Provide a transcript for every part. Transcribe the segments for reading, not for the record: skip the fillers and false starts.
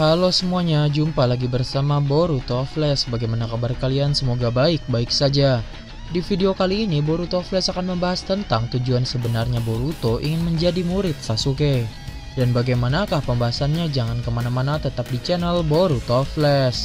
Halo semuanya, jumpa lagi bersama Boruto Flash. Bagaimana kabar kalian? Semoga baik-baik saja. Di video kali ini Boruto Flash akan membahas tentang tujuan sebenarnya Boruto ingin menjadi murid Sasuke. Dan bagaimanakah pembahasannya? Jangan kemana-mana, tetap di channel Boruto Flash.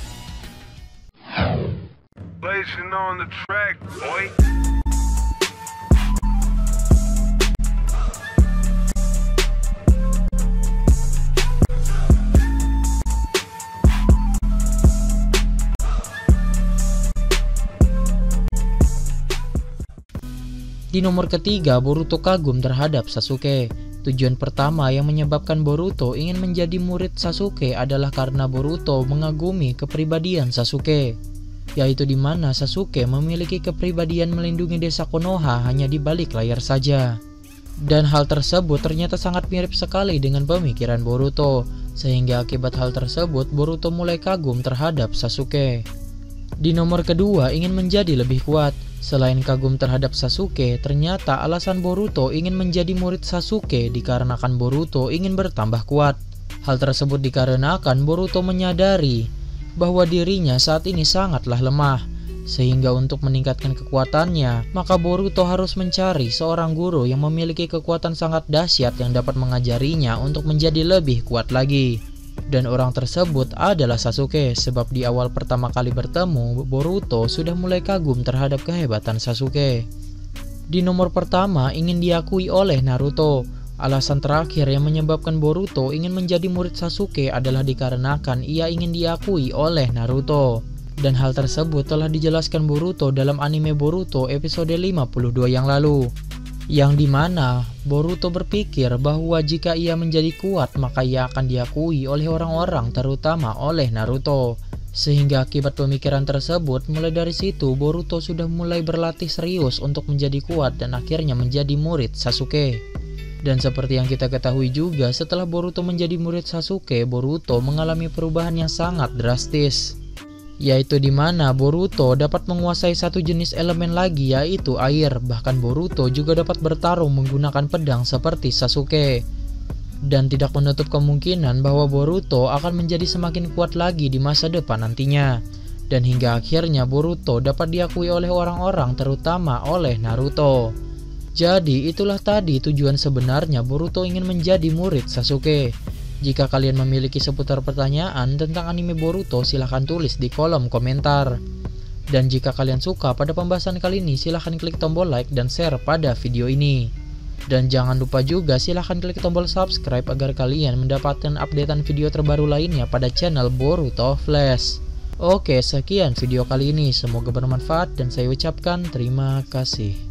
Di nomor ketiga, Boruto kagum terhadap Sasuke. Tujuan pertama yang menyebabkan Boruto ingin menjadi murid Sasuke adalah karena Boruto mengagumi kepribadian Sasuke, yaitu di mana Sasuke memiliki kepribadian melindungi desa Konoha hanya di balik layar saja. Dan hal tersebut ternyata sangat mirip sekali dengan pemikiran Boruto, sehingga akibat hal tersebut Boruto mulai kagum terhadap Sasuke. Di nomor kedua, ingin menjadi lebih kuat. Selain kagum terhadap Sasuke, ternyata alasan Boruto ingin menjadi murid Sasuke dikarenakan Boruto ingin bertambah kuat. Hal tersebut dikarenakan Boruto menyadari bahwa dirinya saat ini sangatlah lemah, sehingga untuk meningkatkan kekuatannya, maka Boruto harus mencari seorang guru yang memiliki kekuatan sangat dahsyat yang dapat mengajarinya untuk menjadi lebih kuat lagi. Dan orang tersebut adalah Sasuke, sebab di awal pertama kali bertemu, Boruto sudah mulai kagum terhadap kehebatan Sasuke. Di nomor pertama, ingin diakui oleh Naruto. Alasan terakhir yang menyebabkan Boruto ingin menjadi murid Sasuke adalah dikarenakan ia ingin diakui oleh Naruto. Dan hal tersebut telah dijelaskan Boruto dalam anime Boruto episode 52 yang lalu, yang dimana Boruto berpikir bahwa jika ia menjadi kuat maka ia akan diakui oleh orang-orang, terutama oleh Naruto. Sehingga akibat pemikiran tersebut, mulai dari situ Boruto sudah mulai berlatih serius untuk menjadi kuat dan akhirnya menjadi murid Sasuke. Dan seperti yang kita ketahui juga, setelah Boruto menjadi murid Sasuke, Boruto mengalami perubahan yang sangat drastis, yaitu dimana Boruto dapat menguasai satu jenis elemen lagi, yaitu air. Bahkan Boruto juga dapat bertarung menggunakan pedang seperti Sasuke. Dan tidak menutup kemungkinan bahwa Boruto akan menjadi semakin kuat lagi di masa depan nantinya. Dan hingga akhirnya Boruto dapat diakui oleh orang-orang, terutama oleh Naruto. Jadi itulah tadi tujuan sebenarnya Boruto ingin menjadi murid Sasuke. Jika kalian memiliki seputar pertanyaan tentang anime Boruto, silahkan tulis di kolom komentar. Dan jika kalian suka pada pembahasan kali ini, silahkan klik tombol like dan share pada video ini. Dan jangan lupa juga silahkan klik tombol subscribe agar kalian mendapatkan updatean video terbaru lainnya pada channel Boruto Flash. Oke, sekian video kali ini, semoga bermanfaat dan saya ucapkan terima kasih.